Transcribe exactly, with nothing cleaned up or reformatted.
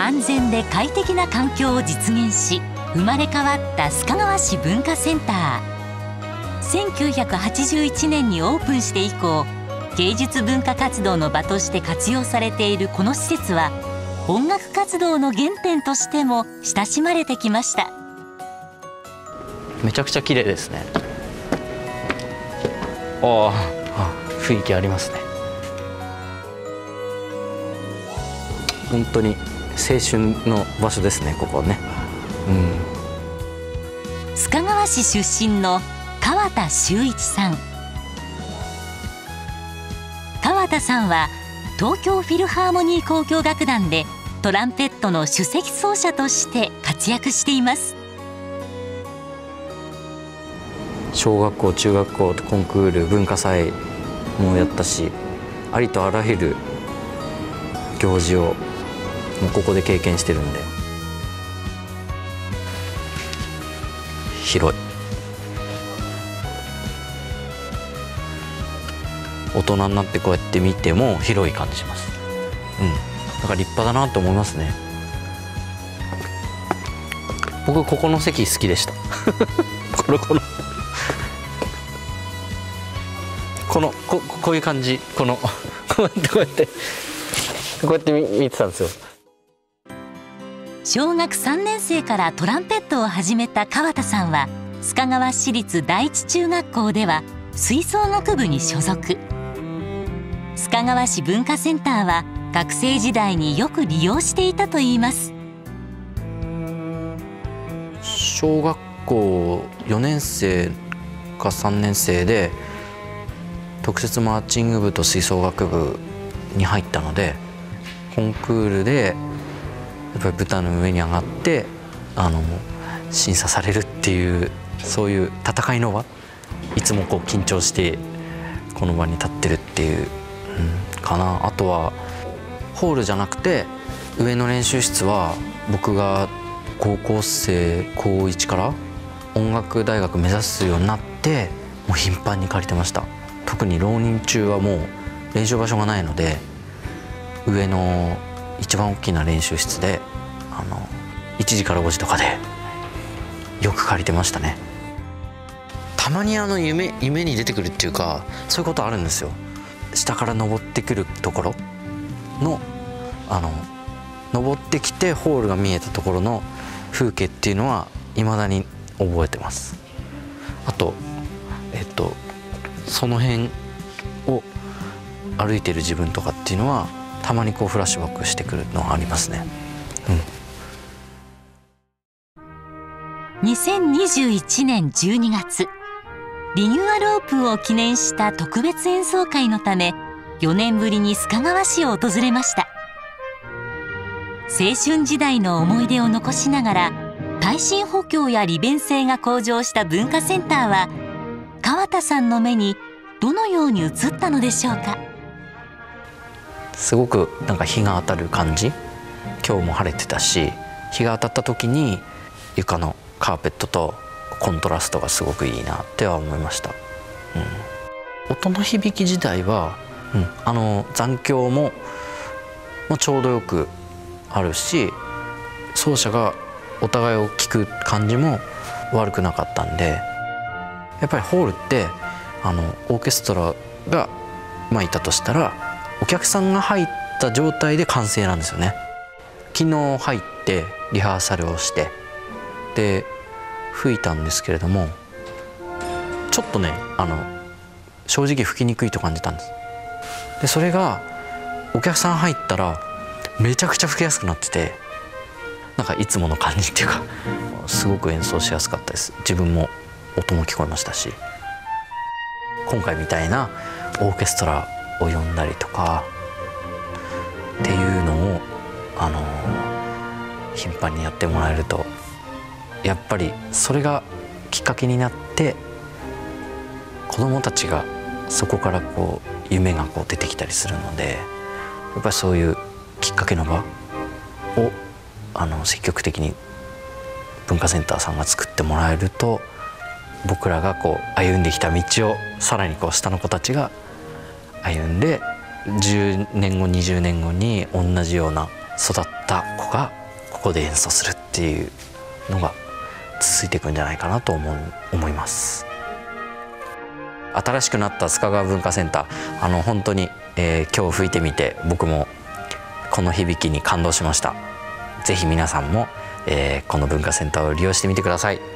安全で快適な環境を実現し生まれ変わった須賀川市文化センター。せんきゅうひゃくはちじゅういちねんにオープンして以降、芸術文化活動の場として活用されているこの施設は、音楽活動の原点としても親しまれてきました。 めちゃくちゃ綺麗ですね。ああ、雰囲気ありますね。本当に青春の場所ですね、ここね。うん、 須賀川市出身の川田修一さん。川田さんは東京フィルハーモニー交響楽団でトランペットの首席奏者として活躍しています。 小学校、中学校コンクール、文化祭もやったし、ありとあらゆる行事をもうここで経験してるんで、広い。大人になってこうやって見ても広い感じします。うん、だから立派だなと思いますね。僕ここの席好きでした。このこのこのここういう感じ、このこうやってこうやってこうやって見見てたんですよ。 小学さんねん生からトランペットを始めた川田さんは、須賀川市立第一中学校では吹奏楽部に所属。須賀川市文化センターは学生時代によく利用していたといいます。 小学校よねん生かさんねん生で特設マーチング部と吹奏楽部に入ったので、コンクールでやっぱり舞台の上に上がってあの審査されるっていう、そういう戦いの場、いつもこう緊張してこの場に立ってるっていう、うん、かな。あとはホールじゃなくて上の練習室は僕が高校生高いちから音楽大学目指すようになってもう頻繁に借りてました。特に浪人中はもう練習場所がないので、上の一番大きな練習室であのいちじからごじとかでよく借りてましたね。たまにあの夢夢に出てくるっていうか、そういうことあるんですよ。下から登ってくるところのあの登ってきてホールが見えたところの風景っていうのは未だに覚えてます。あとえっとその辺を歩いてる自分とかっていうのはたまにこうフラッシュバックしてくるのはありますね。 うん、にせんにじゅういちねんじゅうにがつ、リニューアルオープンを記念した特別演奏会のためよねんぶりに須賀川市を訪れました。青春時代の思い出を残しながら耐震補強や利便性が向上した文化センターは、川田さんの目にどのように映ったのでしょうか。 すごくなんか日が当たる感じ。今日も晴れてたし、日が当たった時に床のカーペットとコントラストがすごくいいなっては思いました。うん、音の響き自体は、うん、あの残響ももうちょうどよくあるし、奏者がお互いを聞く感じも悪くなかったんで、やっぱりホールってあのオーケストラがまあいたとしたらお客さんが入った状態で完成なんですよね。昨日入ってリハーサルをしてで吹いたんですけれども、ちょっとねあの正直吹きにくいと感じたんです。でそれがお客さん入ったらめちゃくちゃ吹きやすくなってて、なんかいつもの感じっていうかすごく演奏しやすかったです。自分も音も聞こえましたし、今回みたいなオーケストラを呼んだりとかっていうのをあの頻繁にやってもらえると、やっぱりそれがきっかけになって子どもたちがそこからこう夢がこう出てきたりするので、やっぱりそういうきっかけの場をあの積極的に文化センターさんが作ってもらえると、僕らがこう歩んできた道をさらにこう下の子たちが歩んでじゅうねんごにじゅうねんごに同じような育った子がここで演奏するっていうのが続いていくんじゃないかなと思う思います。新しくなった須賀川文化センター、あの本当に、えー、今日吹いてみて僕もこの響きに感動しました。ぜひ皆さんも、えー、この文化センターを利用してみてください。